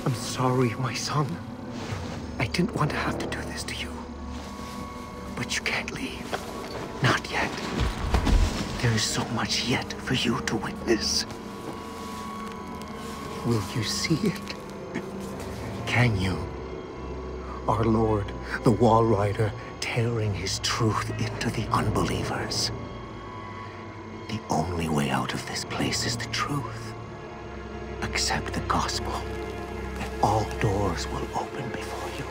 I'm sorry, my son. I didn't want to have to do this to you. But you can't leave. Not yet. There is so much yet for you to witness. Will you see it? Can you? Our Lord, the Wall Rider, tearing his truth into the unbelievers. The only way out of this place is the truth. Accept the gospel, and all doors will open before you.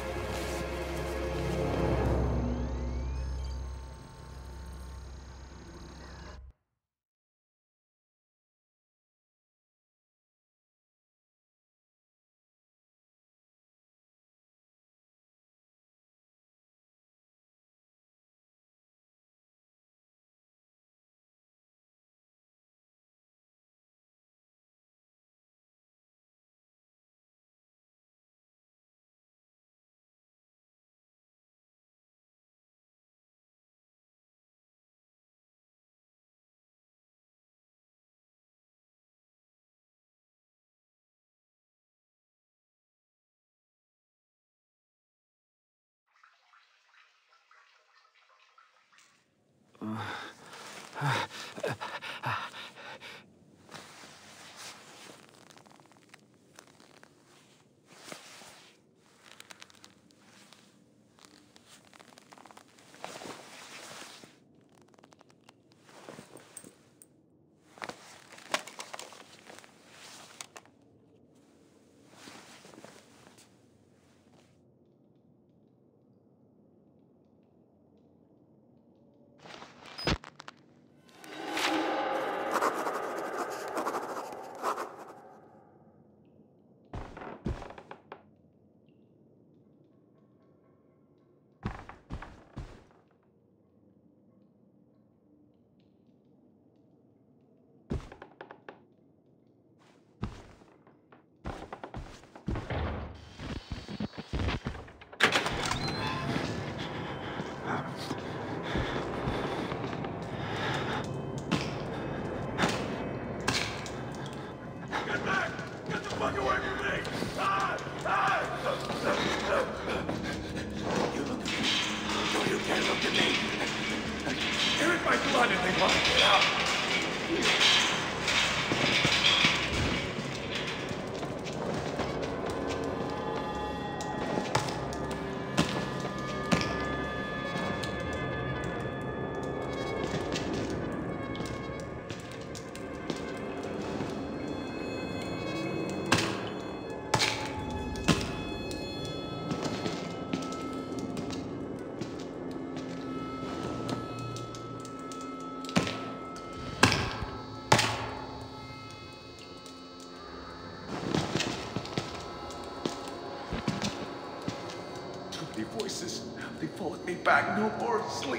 They followed me back, no more sleep.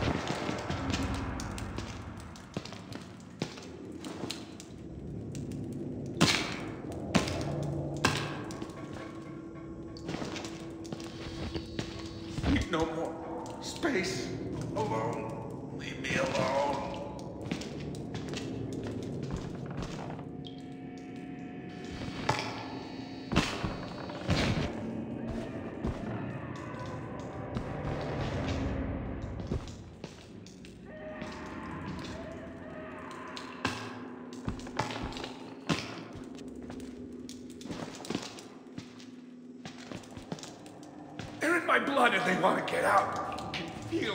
Need no more space. Alone. Leave me alone. They're in my blood and they want to get out. I can feel.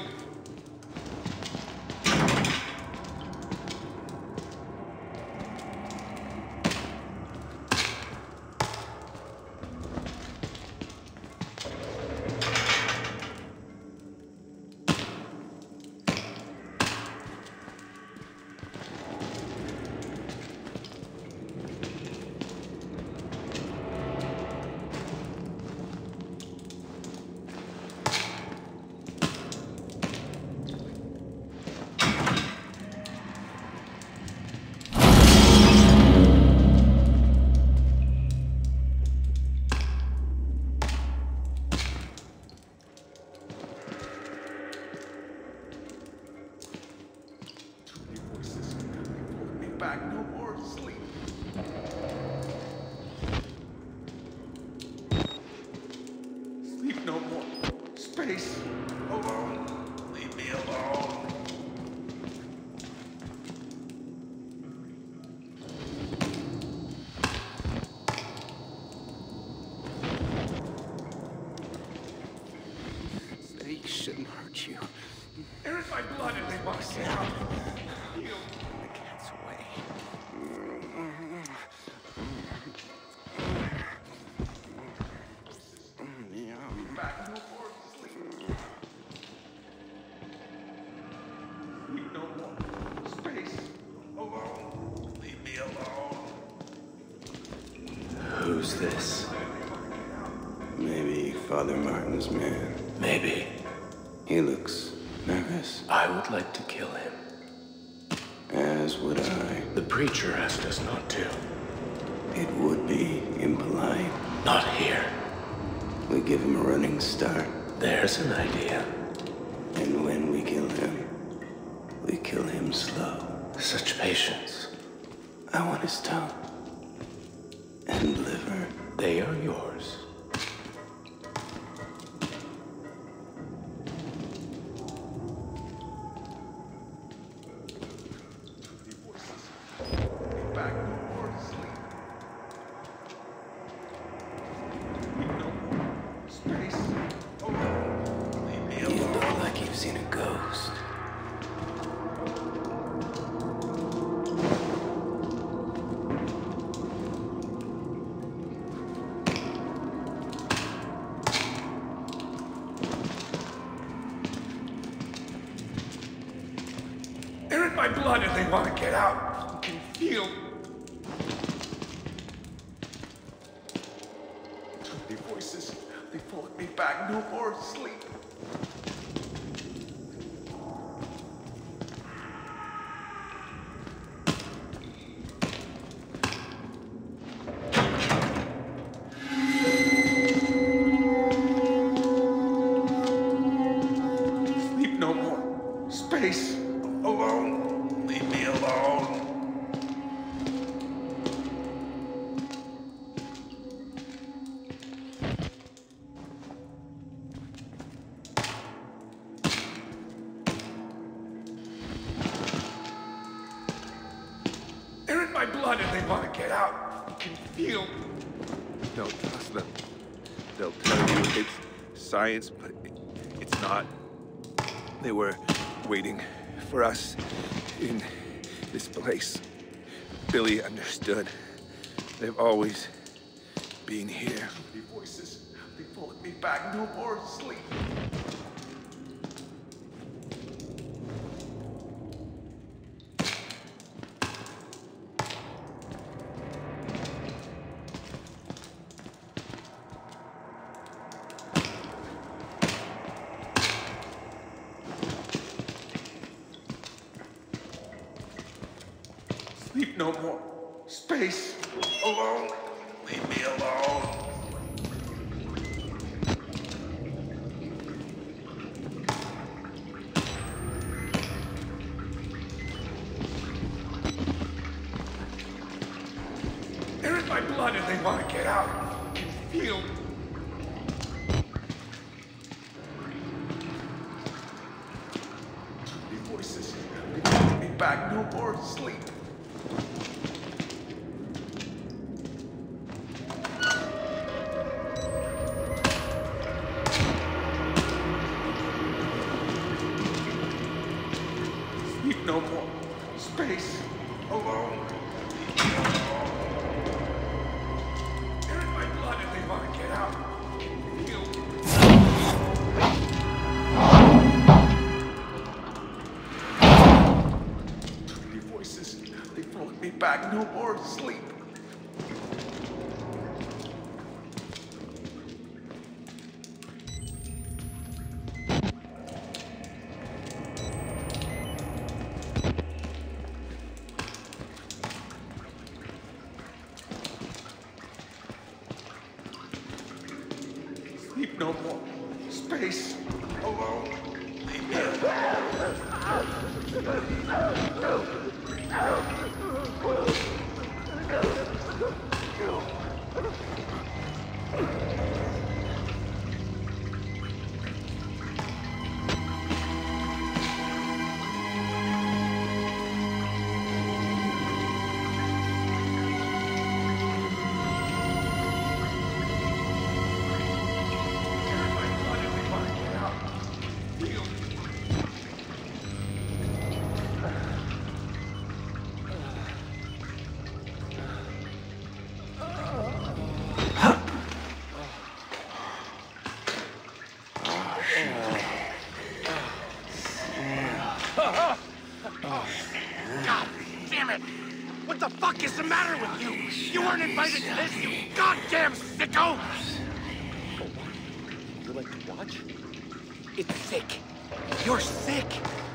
Space. Alone. Leave me alone. They shouldn't hurt you. There is my blood and they must get out. Heal. The cat's away. Back no more sleep. Sleep no more. Space. Alone. Leave me alone. Who's this? Maybe Father Martin's man. Maybe. He looks nervous. I would like to kill him. As would I. The preacher asked us not to. It would be impolite. Not here. We give him a running start. There's an idea. And when we kill him, we kill him slow. Such patience. I want his tongue. And liver. They are yours. Back no more sleep. Sleep no more. Space. Alone. Leave me You alone. look like you've seen a ghost. They're in my blood and they want to get out. You can feel. The voices, they pulled me back. No more sleep. Sleep no more. Space. Alone. Leave me alone. They're in my blood and they want to get out. You can feel. Don't trust them. They'll tell you it's science, but it's not. They were waiting for us in this place. Billy understood. They've always been here. The voices, they pulled me back. No more sleep. Sleep no more. Space. Alone. Leave me alone. They're in my blood and they want to get out. You can feel. The voices, they pulled me back. No more sleep. Sleep no more. Space. Alone. Leave me alone. They're in my blood and they want to get out. Feel. The voices, they pulled me back. No more sleep. Sleep no more. Space. Alone. Leave me alone. is the matter with you? You weren't invited to this, you goddamn sicko! You like to watch? It's sick. You're sick.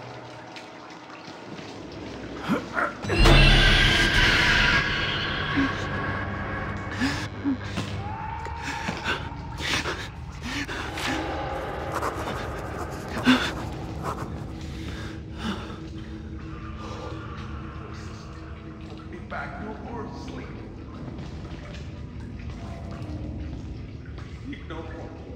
Be back no more sleep. Eat no more.